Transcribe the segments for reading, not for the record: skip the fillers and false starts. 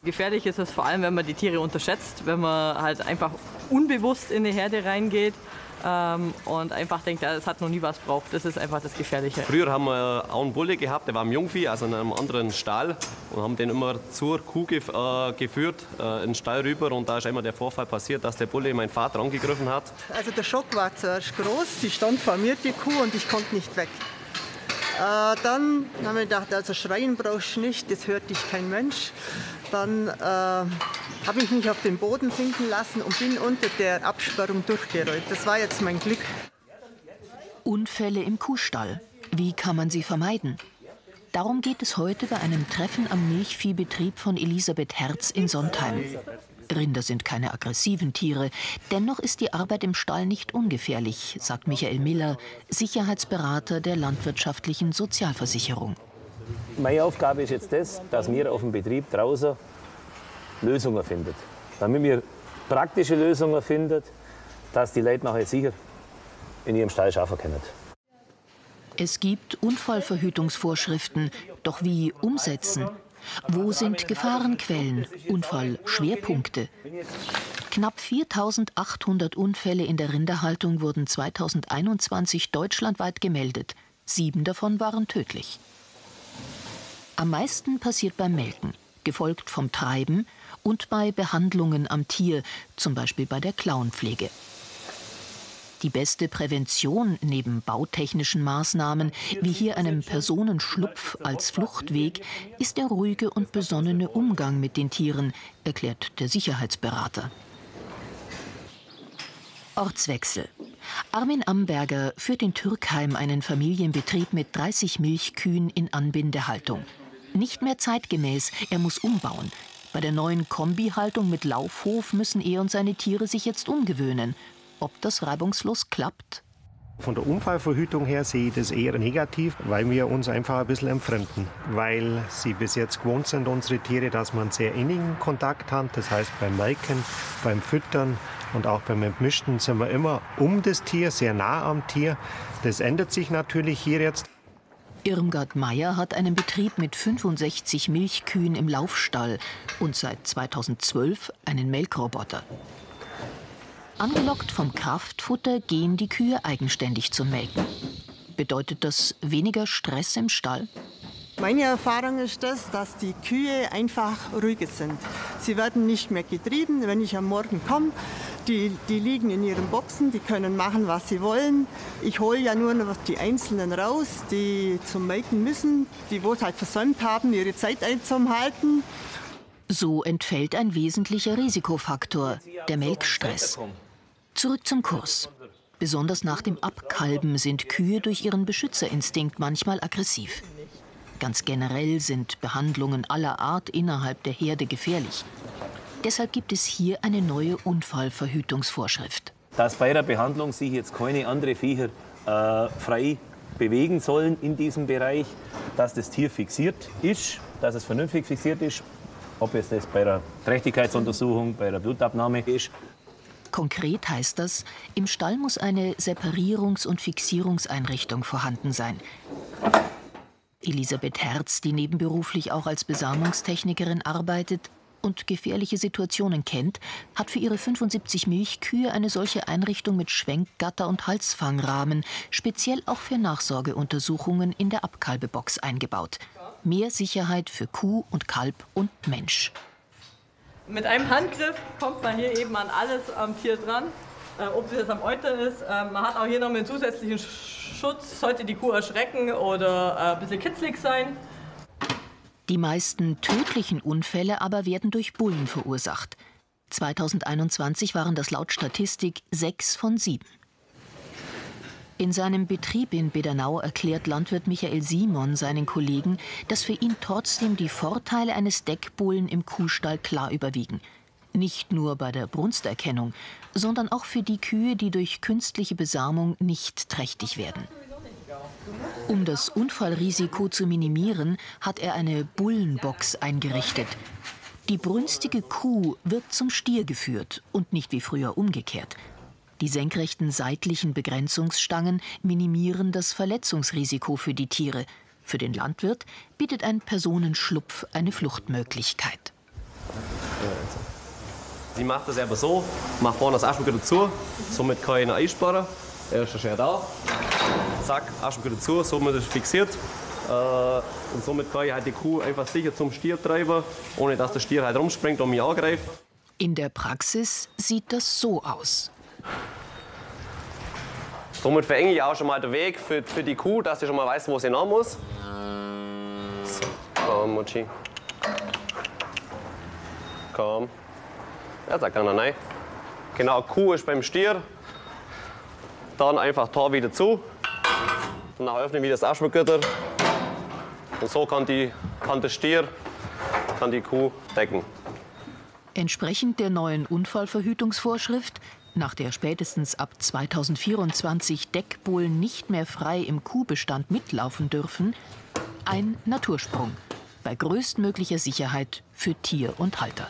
Gefährlich ist es vor allem, wenn man die Tiere unterschätzt, wenn man halt einfach unbewusst in eine Herde reingeht und einfach denkt, ja, das hat noch nie was gebraucht. Das ist einfach das Gefährliche. Früher haben wir auch einen Bulle gehabt, der war im Jungvieh, also in einem anderen Stall, und haben den immer zur Kuh geführt, in den Stall rüber, und da ist immer der Vorfall passiert, dass der Bulle meinen Vater angegriffen hat. Also der Schock war zuerst groß, die stand vor mir, die Kuh, und ich konnte nicht weg. Dann haben wir gedacht, also schreien brauchst du nicht, das hört dich kein Mensch. Dann habe ich mich auf den Boden sinken lassen und bin unter der Absperrung durchgerollt. Das war jetzt mein Glück. Unfälle im Kuhstall. Wie kann man sie vermeiden? Darum geht es heute bei einem Treffen am Milchviehbetrieb von Elisabeth Herz in Sontheim. Rinder sind keine aggressiven Tiere. Dennoch ist die Arbeit im Stall nicht ungefährlich, sagt Michael Miller, Sicherheitsberater der landwirtschaftlichen Sozialversicherung. Meine Aufgabe ist jetzt das, dass wir auf dem Betrieb draußen Lösungen finden. Damit wir praktische Lösungen finden, dass die Leute nachher sicher in ihrem Stall arbeiten können. Es gibt Unfallverhütungsvorschriften, doch wie umsetzen? Wo sind Gefahrenquellen, Unfallschwerpunkte? Knapp 4.800 Unfälle in der Rinderhaltung wurden 2021 deutschlandweit gemeldet. 7 davon waren tödlich. Am meisten passiert beim Melken, gefolgt vom Treiben und bei Behandlungen am Tier, zum Beispiel bei der Klauenpflege. Die beste Prävention neben bautechnischen Maßnahmen, wie hier einem Personenschlupf als Fluchtweg, ist der ruhige und besonnene Umgang mit den Tieren, erklärt der Sicherheitsberater. Ortswechsel. Armin Amberger führt in Türkheim einen Familienbetrieb mit 30 Milchkühen in Anbindehaltung. Nicht mehr zeitgemäß, er muss umbauen. Bei der neuen Kombihaltung mit Laufhof müssen er und seine Tiere sich jetzt umgewöhnen. Ob das reibungslos klappt? Von der Unfallverhütung her sehe ich das eher negativ, weil wir uns einfach ein bisschen entfremden. Weil sie bis jetzt gewohnt sind, unsere Tiere, dass man einen sehr innigen Kontakt hat. Das heißt, beim Melken, beim Füttern und auch beim Entmischen sind wir immer um das Tier, sehr nah am Tier. Das ändert sich natürlich hier jetzt. Irmgard Meyer hat einen Betrieb mit 65 Milchkühen im Laufstall und seit 2012 einen Melkroboter. Angelockt vom Kraftfutter gehen die Kühe eigenständig zum Melken. Bedeutet das weniger Stress im Stall? Meine Erfahrung ist das, dass die Kühe einfach ruhiger sind. Sie werden nicht mehr getrieben, wenn ich am Morgen komme. Die liegen in ihren Boxen, die können machen, was sie wollen. Ich hole ja nur noch die Einzelnen raus, die zum Melken müssen, die wohl halt versäumt haben, ihre Zeit einzuhalten. So entfällt ein wesentlicher Risikofaktor, der Melkstress. Zurück zum Kurs. Besonders nach dem Abkalben sind Kühe durch ihren Beschützerinstinkt manchmal aggressiv. Ganz generell sind Behandlungen aller Art innerhalb der Herde gefährlich. Deshalb gibt es hier eine neue Unfallverhütungsvorschrift. Dass bei der Behandlung sich jetzt keine anderen Viecher frei bewegen sollen in diesem Bereich, dass das Tier fixiert ist, dass es vernünftig fixiert ist, ob es das bei der Trächtigkeitsuntersuchung, bei der Blutabnahme ist. Konkret heißt das, im Stall muss eine Separierungs- und Fixierungseinrichtung vorhanden sein. Elisabeth Herz, die nebenberuflich auch als Besamungstechnikerin arbeitet und gefährliche Situationen kennt, hat für ihre 75 Milchkühe eine solche Einrichtung mit Schwenkgatter und Halsfangrahmen speziell auch für Nachsorgeuntersuchungen in der Abkalbebox eingebaut. Mehr Sicherheit für Kuh und Kalb und Mensch. Mit einem Handgriff kommt man hier eben an alles am Tier dran, ob es jetzt am Euter ist. Man hat auch hier noch einen zusätzlichen Schutz, sollte die Kuh erschrecken oder ein bisschen kitzlig sein. Die meisten tödlichen Unfälle aber werden durch Bullen verursacht. 2021 waren das laut Statistik 6 von 7. In seinem Betrieb in Bedernau erklärt Landwirt Michael Simon seinen Kollegen, dass für ihn trotzdem die Vorteile eines Deckbullen im Kuhstall klar überwiegen. Nicht nur bei der Brunsterkennung, sondern auch für die Kühe, die durch künstliche Besamung nicht trächtig werden. Um das Unfallrisiko zu minimieren, hat er eine Bullenbox eingerichtet. Die brünstige Kuh wird zum Stier geführt und nicht wie früher umgekehrt. Die senkrechten seitlichen Begrenzungsstangen minimieren das Verletzungsrisiko für die Tiere. Für den Landwirt bietet ein Personenschlupf eine Fluchtmöglichkeit. Sie macht das aber so, macht vorne das Aschenbecher zu, somit kann ich ihn einsparen. Er ist schon da. Zack, Aschenbecher zu, somit ist es fixiert. Und somit kann ich halt die Kuh einfach sicher zum Stier treiben, ohne dass der Stier halt rumspringt und mich angreift. In der Praxis sieht das so aus. Somit verenge ich auch schon mal den Weg für die Kuh, dass sie schon mal weiß, wo sie hin muss. Komm, Mutschi. Komm. Ja, sag dann nein. Genau, Kuh ist beim Stier. Dann einfach Tor wieder zu. Und dann öffne ich wieder das Aschenbecher. Und so kann der Stier die Kuh decken. Entsprechend der neuen Unfallverhütungsvorschrift, nach der spätestens ab 2024 Deckbullen nicht mehr frei im Kuhbestand mitlaufen dürfen, ein Natursprung bei größtmöglicher Sicherheit für Tier und Halter.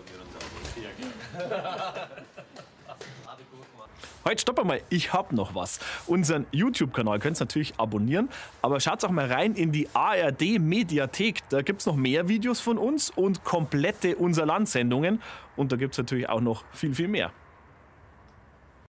Heute stoppen wir mal, ich hab noch was. Unseren YouTube-Kanal könnt ihr natürlich abonnieren, aber schaut auch mal rein in die ARD-Mediathek. Da gibt es noch mehr Videos von uns und komplette Unser Land-Sendungen. Und da gibt es natürlich auch noch viel, viel mehr.